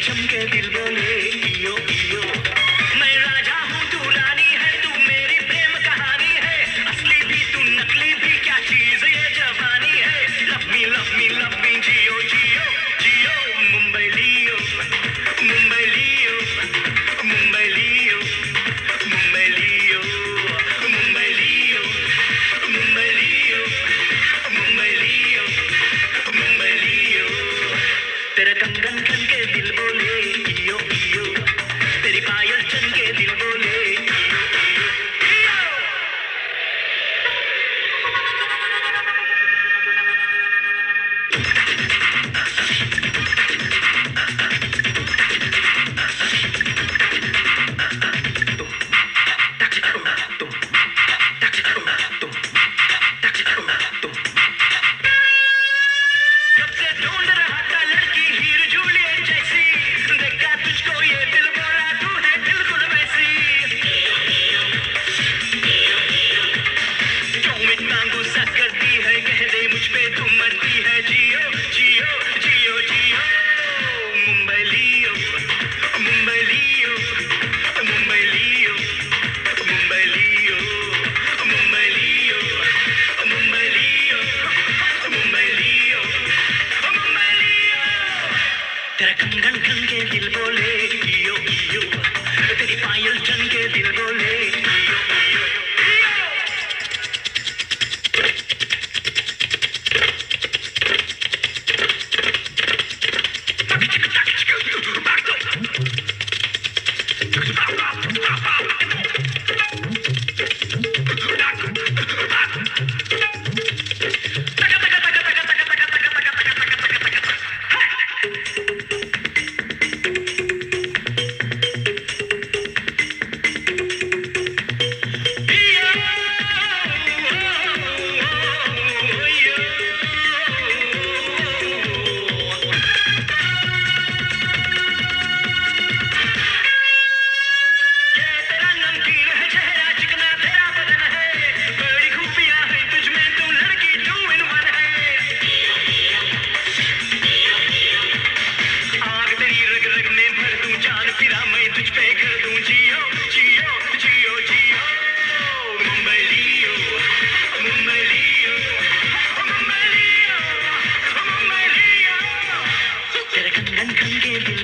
चमके दिल बोले इयो इयो। मैं राजा हूँ तू रानी है, तू मेरी प्रेम कहानी है, असली भी तू नकली भी क्या चीज ये जवानी है। लव मी जियो जियो जियो। मुंबई लियो मुंबई लियो मुंबई लियो मुंबई लियो मुंबई लियो मुंबई लियो मुंबई लियो मुंबई लियो। तेरे कंगन खन के दिल बोले इयो इयो, तेरी पायल चन के दिल बोले इयो इयो इयो। कब से ढूंढ रहा था लड़की हीर जूलियट जैसी, देखा तुझको ये दिल बोला तू है बिल्कुल वैसी। क्यों इतना गुस्सा करती है, कह दे मुझ पे तू मरती है। जियो जियो जियो जियो। मुंबई लियो मुंबई लियो मुंबई लियो मुंबई लियो मुंबई लियो मुंबई लियो मुंबई लियो मुंबई लियो। तेरा कंगन खन के दिल बोले इयो इयो, तेरी पायल चन के दिल बोले इयो इयो इयो। तेरे कंगन खन के